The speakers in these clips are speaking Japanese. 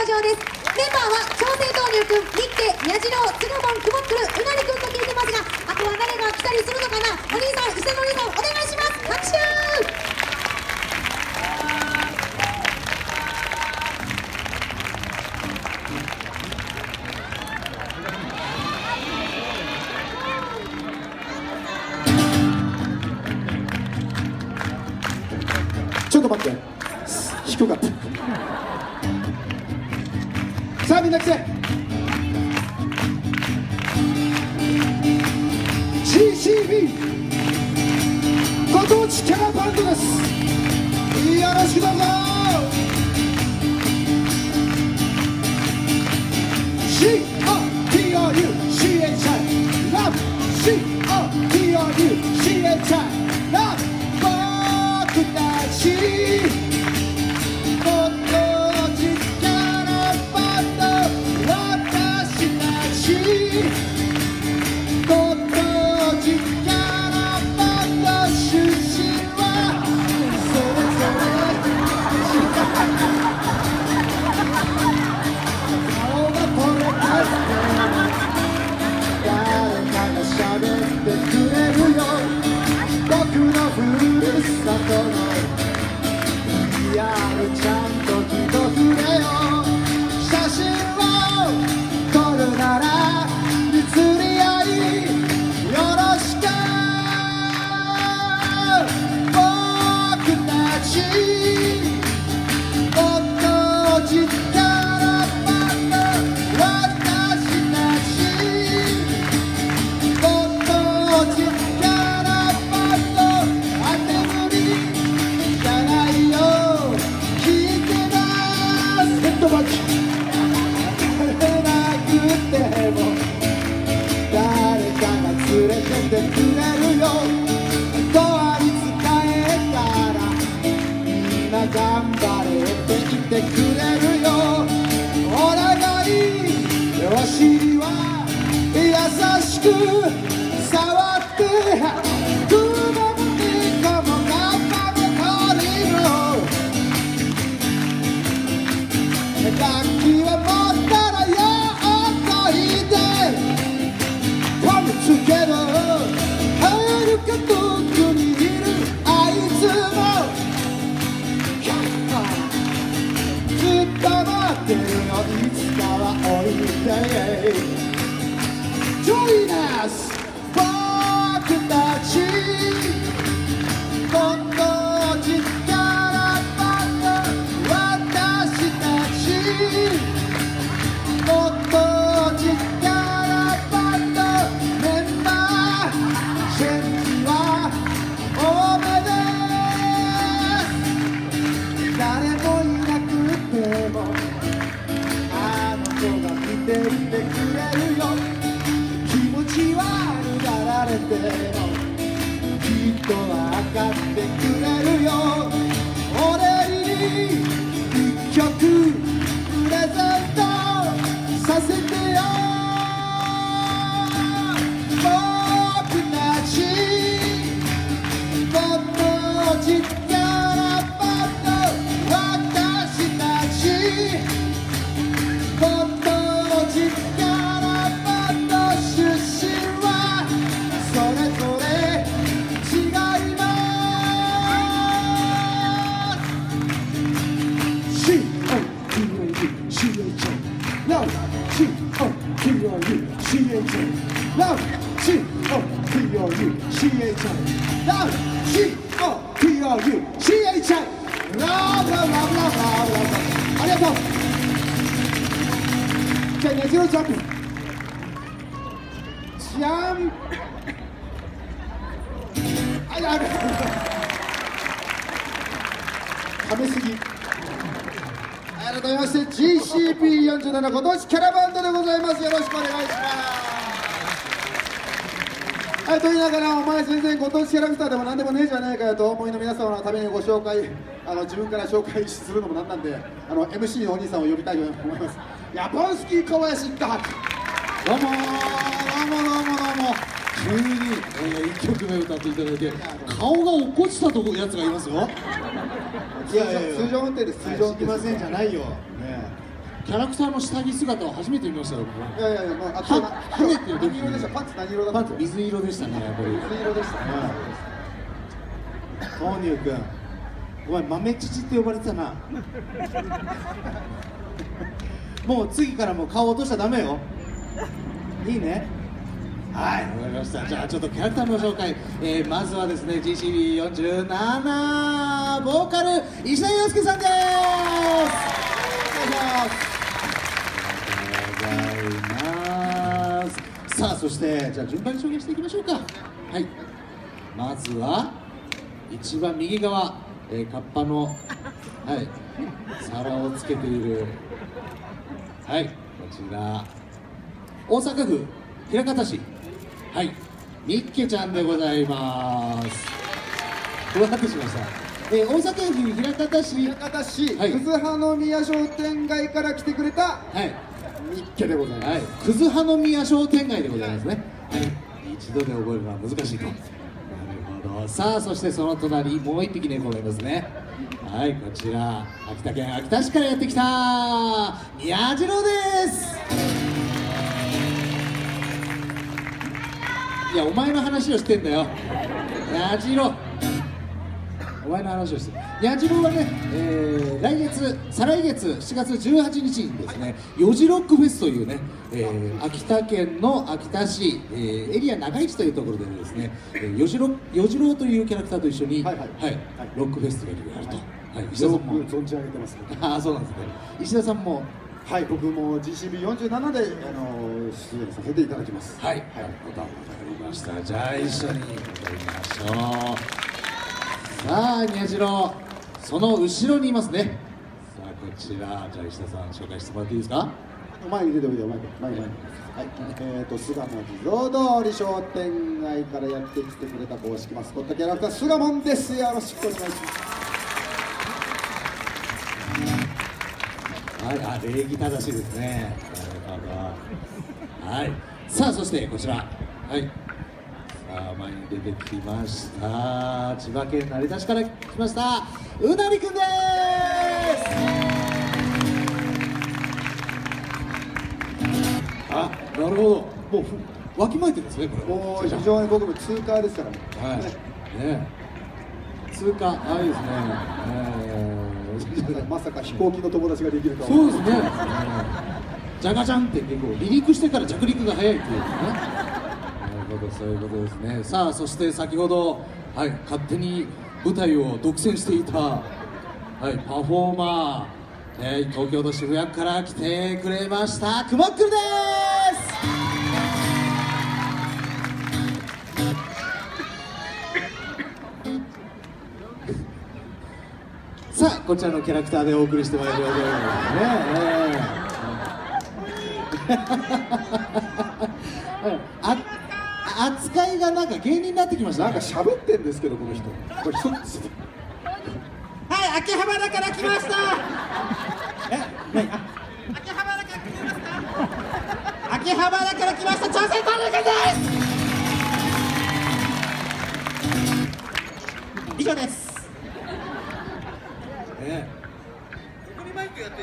場です。メンバーは調整豆乳くん、ニッケ、ニャジロウ、ツノボン、クモックル、うなりくんと聞いてますが、あとは誰が来たりするのかな。お兄さん、伊勢のお兄さん、お願いします。拍手。 ちょっと待って、低かった。さあみんな来て。 CCB ご当地キャラバンドです。よろしくどうぞ。 COTOUCHI Love COTOUCHI Love 僕たちご当地キャラバンド私たちご当地キャラバンド出身はそれぞれ顔が取れた誰かが喋ってくれるよ僕のふるさとのリアルちゃんと一触れよ写真を撮るなら譲り合いよろしく僕たちご当地キャラバンド私たちご当地キャラバンド当てぶりじゃないよ聞いてますヘッドバッチなくても誰かが連れてってくれるよドアに使えたらみんな頑張れって言ってくれるよお互いお尻は優しく触って雲にかも頑張る鳥の楽器は持ったらよっといて Come together 遥か遠くにいるあいつもずっと待ってるのいつかはおいで Join us 僕たちご当地キャラバンド私たちご当地キャラバンドメンバーチェンジは多めです誰もいなくてもあの子が見ていてくれるよ気持ち悪がられてもきっと分かってくれるよ俺に一曲プレゼントさせてよ僕たちご当地キャラバンド私たちご当地キャラバンド出身はそれぞれ違います COTOUCHI Love COTOUCHI Love COTOUCHI Love COTOUCHI Love ありがとうじゃあねじろジャンプじゃんあやべ食べ過ぎ改めまして GCP47 ご当地キャラバンドでございます。よろしくお願いします。はい、と言いながらお前全然ご当地キャラクターでも何でもねえじゃねえかよとお思いの皆様のためにご紹介自分から紹介するのもなんなんでMC のお兄さんを呼びたいと思います。ヤポンスキー小林だ。 どうも急に、1曲目歌っていただいて顔が落っこちたとこやつがいますよ。 いやいや通常運転です。通常運転知りませんじゃないよ。 キャラクターの下着姿を初めて見ましたよ。 いやいやいや、まあ、 はねっていう時何色でした？パンツ何色だった？ パンツ水色でしたね、やっぱり。 水色でしたね。 豆乳君、お前豆父って呼ばれてたな。もう次からもう顔落としちゃダメよ。いいね。はい、 わかりました。じゃあちょっとキャラクターの紹介、まずはですね GCB47 ボーカル石田洋介さんです。お願いします。さあそしてじゃあ順番に紹介していきましょうか。はい、まずは一番右側、カッパの、はい、皿をつけている、はい、こちら大阪府枚方市、はい、みっけちゃんでございます。どうなってしました。大阪府枚方市、 枚方市、 はい、 葛葉宮商店街から来てくれた、 はい、 みっけでございます。 はい、葛葉宮商店街でございますね。はい、一度で覚えるのは難しいと。なるほど。さあそしてその隣もう一匹猫がいますね。はい、こちら秋田県秋田市からやってきた宮次郎です。いやお前の話をしてんだよ、宮次郎。お前の話をしてる。宮次郎はね、再来月7月18日にですね、よじロックフェスというね、秋田県の秋田市、エリア長市というところでですね、よじろうというキャラクターと一緒に、 はいはいはい、ロックフェスティバルがあると。はい、石田よさんもく存じ上げてますね。 ああそうなんですね。石田さんもはい、僕も GCB47 で出演させていただきます。 はい、なるほど、わかりました。じゃあ一緒に踊りましょう。さあ宮次郎、その後ろにいますね。さあこちら、じゃあ石田さん紹介してもらっていいですか。 前に出ておいで、前に。はい、巣鴨地蔵通り商店街からやってきてくれた公式マスコットキャラクター巣鴨です。よろしくお願いします。 はい、あ、礼儀正しいですね。はい、さあそしてこちら、はい、さあ前に出てきました。千葉県成田市から来ましたうなりくんです。あ、なるほど。もうわきまえてるんですね、これ。 もう非常に僕も通過ですからね。 はい。ね。通過、あ、いいですね。 まさか飛行機の友達ができるとは。 そうですね。ジャガジャンって結構離陸してから着陸が早いっていうね。なるほど、そういうことですね。さあそして先ほど、はい、勝手に舞台を独占していた、はい、パフォーマー、東京都渋谷から来てくれましたくまっくるです。さあこちらのキャラクターでお送りしてまいりましょうね。扱いがなんか芸人になってきました、 なんか喋ってんですけど、この人。これ一つ。 はい、秋葉原から来ました。 何？ 秋葉原から来ました。秋葉原から来ました。朝鮮田中です。以上です。 ここにマイクやって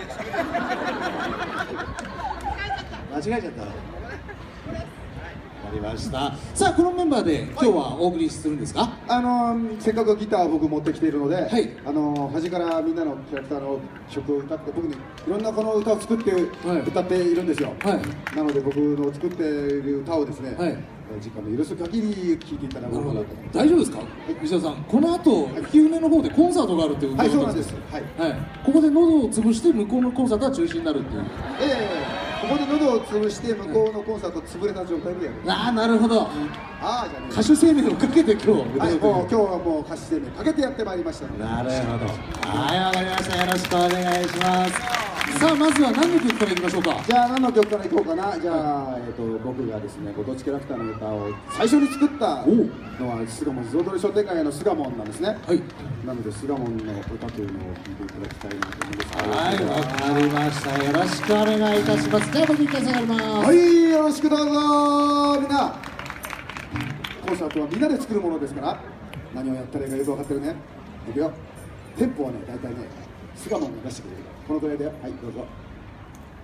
間違えちゃった。わかりました。さあこのメンバーで今日はお送りするんですか。 せっかくギターを僕持ってきているので、 はい、 端からみんなのキャラクターの曲を歌って、僕にいろんなこの歌を作って、 はい、 歌っているんですよ。 はい、 なので僕の作っている歌をですね、 はい、 時間の許す限り聴いていただこうかなと。 大丈夫ですか、石田さん。この後吹き舟の方でコンサートがあるっていうことはい、そうなんです。はい、 はい、ここで喉を潰して向こうのコンサートは中止になるっていう。 ここで喉を潰して向こうのコンサート潰れた状態でやる。 ああ、なるほど。 ああじゃねえ。 歌手生命をかけて今日はい、もう今日はもう歌手生命かけてやってまいりました。 なるほど。はい、わかりました。よろしくお願いします。さあまずは何の曲からいきましょうか。 じゃあ何の曲からいこうかな。じゃあ、僕がですねご当地キャラクターの歌を最初に作ったのは巣鴨地蔵通り商店街の巣鴨なんですね。はい。なので巣鴨の歌というのを聴いていただきたいなと思うんですが。 はい、わかりました。よろしくお願いいたします。じゃあ僕一回下がります。 はい、よろしくどうぞ。みんなコンサートはみんなで作るものですから、何をやったらいいかよく分かってるね。いくよ。テンポはね、大体ね巣鴨に出してくれる。このくらいだよ。はい、どうぞ。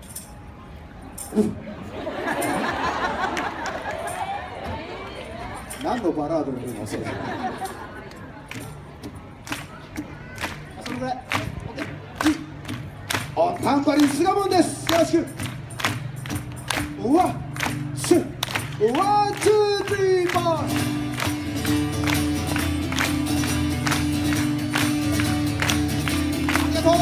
何のバラードの分もそうだ。それぐらい。お、タンバリン巣鴨です。よろしく。ワン、ツー、ワン、ツー、スリー、フォー。ありがとう。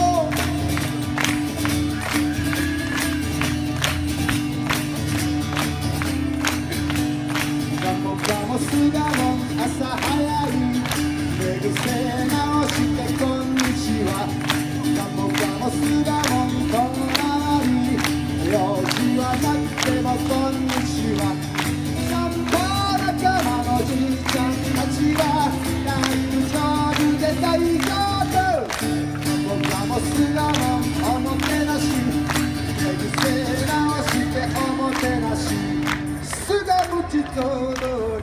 巣鴨朝早い寝癖直してこんにちは。ガモガモ巣鴨この周り用事はなくてもこんにちは。散歩仲間のじいちゃんたちは大丈夫で大丈夫。ガモガモ巣鴨おもてなし寝癖直しておもてなし。巣鴨地蔵通り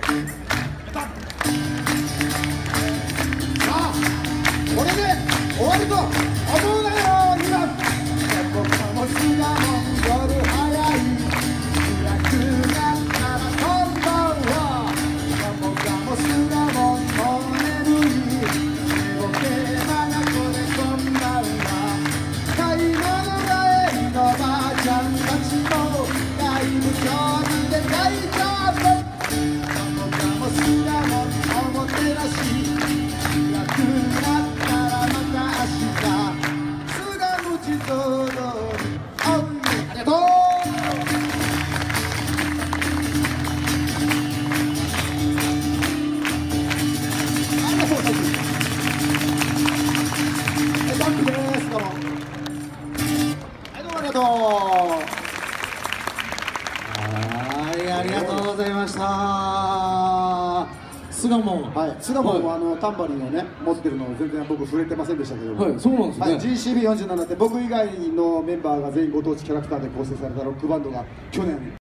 これで終わりと思うなよ。2番僕も巣鴨夜早い暗くなったらこんばんは。僕も巣鴨お眠り寝ぼけまなこでこんばんは。買い物帰りのばあちゃんたちもだいぶ上手で大丈夫。僕も巣鴨おもてなし暗くなったありがとう。バックです。どうも。はい、どうもありがとう。 はい、ありがとうございました。巣鴨。 はい、巣鴨もタンバリンをね持ってるのを全然僕触れてませんでしたけども、 はい、そうなんですね。 はい、GCB47 って僕以外のメンバーが全員ご当地キャラクターで構成されたロックバンドが去年